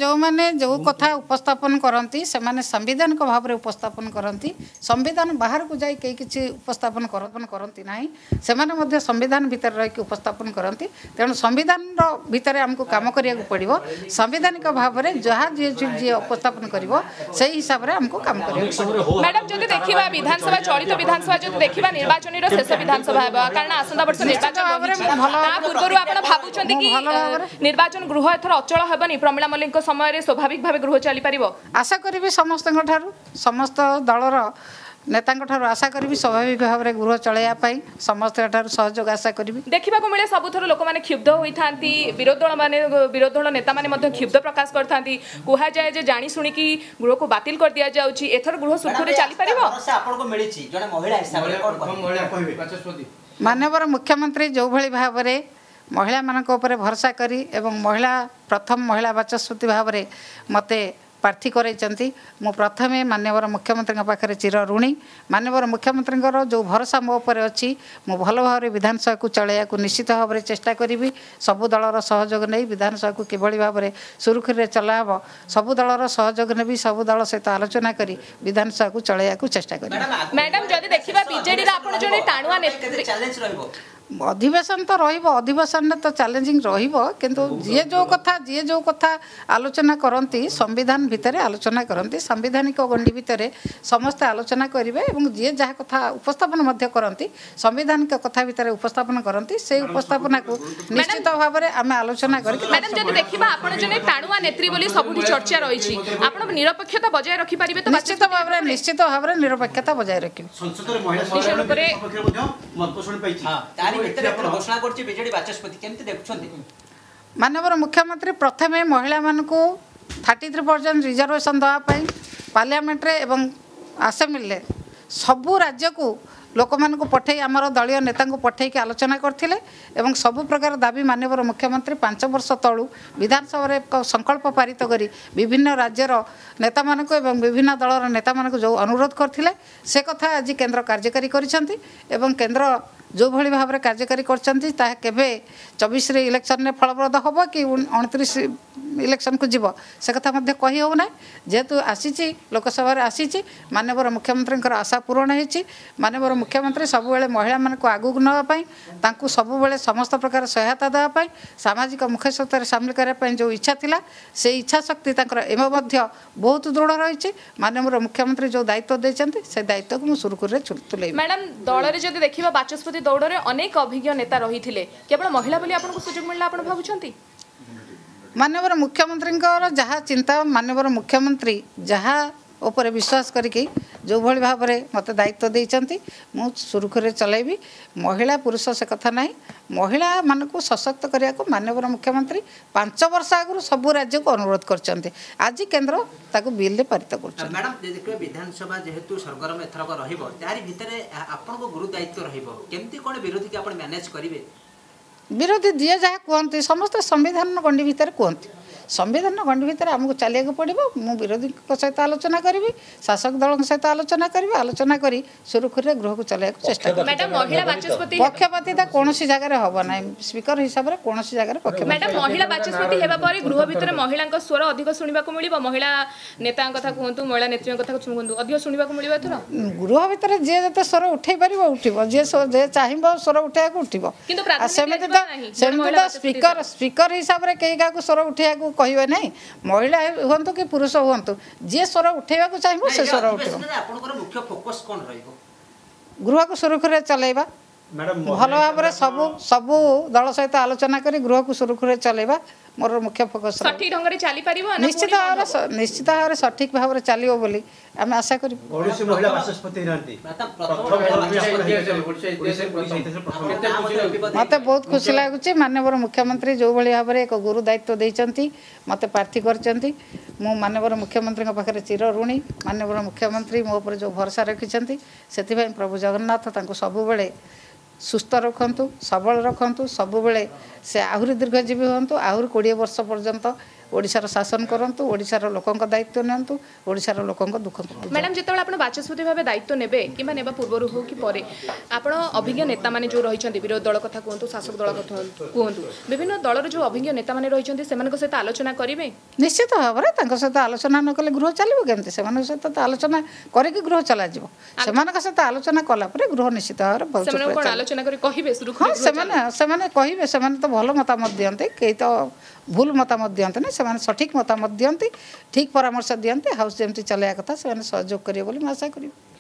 जो मैंने जो कथा उपस्थापन करती से संवैधानिक भाव में उपस्थापन करती संविधान बाहर को जाई किसी उपस्थापन करती ना से संविधान भितर रही उपस्थापन करती तेणु संविधान भितर आमको काम करिया पड़ो संवैधानिक भाव में जहाँ जी जी उपस्थापन कर हिसाब से आमको काम करिया। मैडम जब देखा विधानसभा चलित विधानसभा जो देखा निर्वाचन शेष विधानसभा कारण आसंता वर्ष निर्वाचन पूर्व आप भावुं कि निर्वाचन गृह एथर अचल हेनी प्रमिला मल्लिक समय स्वाभाविक भाव गृह चली पार आशा करी समस्त समस्त दलर नेता आशा करी स्वाभाविक भाव में गृह चलैया समस्त सहयोग आशा करी देखा मिले सबुथर लोक मैंने क्षुब्ध होता विरोध दल नेता मैंने क्षुब्ध प्रकाश करते कहुए जे जाणी शुणिकी गृह को बातिल कर दि जाऊँगी एथर गृह सुखरे चली पार माननीय मुख्यमंत्री जो भली भाव में महिला मानक ऊपर भरोसा करी एवं महिला प्रथम महिला बाचस्पति भाव में मते प्रार्थी करते मु प्रथम माननीय मुख्यमंत्री पाखे चिर ऋणी माननीय मुख्यमंत्री जो भरोसा मो उपर अच्छी मु भल भाव विधानसभा को चलैया निश्चित भाव में चेष्टा करी सबु दलर सहयोग नहीं विधानसभा को किभली भाव में सुरुखुरी चलाहब सबु दलर सहयोग ने सबु दल सहित आलोचना करी विधानसभा को चलैया चेष्टा करी। मैडम जदि देखिबा बीजेडी रा आपण जने टाणुआ नेतृत्व चैलेंज रहइबो अधिवेशन तो अधिवेशन तो चैलेंजिंग किंतु जी जो कथा आलोचना करती संविधान भितर आलोचना करती संवैधानिक गंडी भितर समस्ते आलोचना करेंगे और जी जहाँ कथा उपस्थापन करती संवैधानिक कथा भितर उपस्थापन करती से उपस्थापना को निश्चित भाव में आम आलोचना कर। मैडम जब देखा आपन जने टाणुआ नेत्री बोली सबुठी चर्चा रही आपन निरपेक्षता बजाय रखि पारिबे तो निश्चित भाव में निरपेक्षता बजाय रखी माननीय मुख्यमंत्री प्रथम महिला मान को 33% रिजर्वेशन देवाई पार्लियामेंट एवं आसेम्बली सबू राज्य को लोक मान पठे आमर दलीय नेता पठे आलोचना करते एवं सबु प्रकार दाबी माननीय मुख्यमंत्री 5 वर्ष तलू विधानसभा एक संकल्प पारित करी विभिन्न राज्यर नेता मानक एवं विभिन्न दलर नेता मानक जो अनुरोध करथिले से कथा आज केंद्र कार्यकारी करिसेंती एवं केंद्र जो भली भाव में कार्यकारी करछंती ता केबे 24 रे इलेक्शन ने फलप्रद होबो कि 29 इलेक्शन को जीव से कथा मध्य कही हो ना जेहेतु आसी लोकसभा आसी माननीय मुख्यमंत्री आशा पूरण होती माननीय मुख्यमंत्री सबुबले महिला मान को आगू नापी सबुबले समस्त प्रकार सहायता देवाई सामाजिक मुख्य सामिल करने जो इच्छा थिला से इच्छा शक्ति एवं बहुत दृढ़ रही माननीय मुख्यमंत्री जो दायित्व देते से दायित्व को सुरुखुरी तुले। मैडम दल जब देखा बाचस्पति दौड़ में अनेक अभिज्ञ नेता रही केवल महिला बोली आपको सुजोग मिलला आप भावुंट माननीय मुख्यमंत्री जहाँ चिंता माननीय मुख्यमंत्री जहाँ ऊपर विश्वास करके जो भली भाव में मत दायित्व देते मु सुरुखुरी चलैबी महिला पुरुष से कथा ना महिला मान को सशक्त करने को माननीय मुख्यमंत्री 5 वर्ष आगु सबू राज्य को अनुरोध करछंती आज केंद्र ताको बिल रे पारित कर। मैडम देखिए विधानसभा जेहेतु सरगरम एथरक रहिबो तारि भितरे आपन को गुरु दायित्व रहिबो केमती कोन विरोधी के आपण मैनेज करिवे विरोधी जी जहाँ कहते समस्त संविधान गंडी भितर कहते संविधान गंडी भितर आमको चलिया पड़ो मु विरोधी सहित आलोचना करी शासक दल सहित आलोचना करी आलोचना करी सुरुखुरी गृह को चलाइक चेष्टा करी पक्षपातिता कौन जगह हम ना स्पीकर हिसाब से कौन जगह मैडम महिला बाचस्पति हेबा पर गृह भितर महिला स्वर अधिक शुणा मिल महिला नेता कथा कहतु महिला नेत्री कथा कहतु अधिक शुणा मिल गृह भितर जी जो स्वर उठे पार उठो जी चाहिए स्वर उठा उठो स्पीकर स्पीकर हिसाब से कई क्या स्वर उठा कहे ना महिला हूँ कि पुरुष हूँ जी स्वर उठेवा चाहिए से स्वर उठे गृह को सुरुखुरी चलैबा भल भाव में सबू दल सहित आलोचना करी गृह को सुरुखुरी चलैबा मोर मुख्य फोकस सठिक ढंग चली पारिबो निश्चित भाव में सठिक भाव में चलियो बोली आम आशा करी। मत बहुत खुशी लगुच माननीय मुख्यमंत्री जो भाई भाव में एक गुरु दायित्व देते मत प्रार्थी करछंती मु माननीय मुख्यमंत्री पाखे चिर ऋणी माननीय मुख्यमंत्री मो ऊपर जो भरोसा रखिंट से प्रभु जगन्नाथ सबुबले सुस्थ रखु सबल रखु सबुबले से आहरी दीर्घजीवी हूँ आहरी 20 वर्ष पर्यंत ओडिशार शासन करंतु ओडिशार लोकंक दायित्व नियंतु ओडिशार लोकंक दुख मैडम जितेबाला आपण बाचस्पति भाबे दायित्व नेबे किबा नेबा पूर्वरु हो कि परे आपण अभिज्ञ नेता माने जो रहिछन्ति विरोधी दल कथा कहंतु शासक दल कथा कहंतु विभिन्न दलर जो अभिज्ञ नेता माने रहिछन्ति सेमानक सहित आलोचना करिवे निश्चित भाव में तांको सहित आलोचना न कले गृह चलिबो केमति सेमानक सहित आलोचना करिक गृह चला जिवो सेमानक सहित आलोचना कला परे गृह निश्चित भाव में सेमानक कोन आलोचना करी कहिबे शुरू हां सेमाने कहिबे सेमाने तो भलो मतामत दियंते केई तो भूल मतामत दियंते ने सेमाने सठिक मतामत दियंती ठीक परामर्श दियंते हाउस जेमति चलाया कथा सेमाने सहयोग करियो बोली मैं आशा करियो।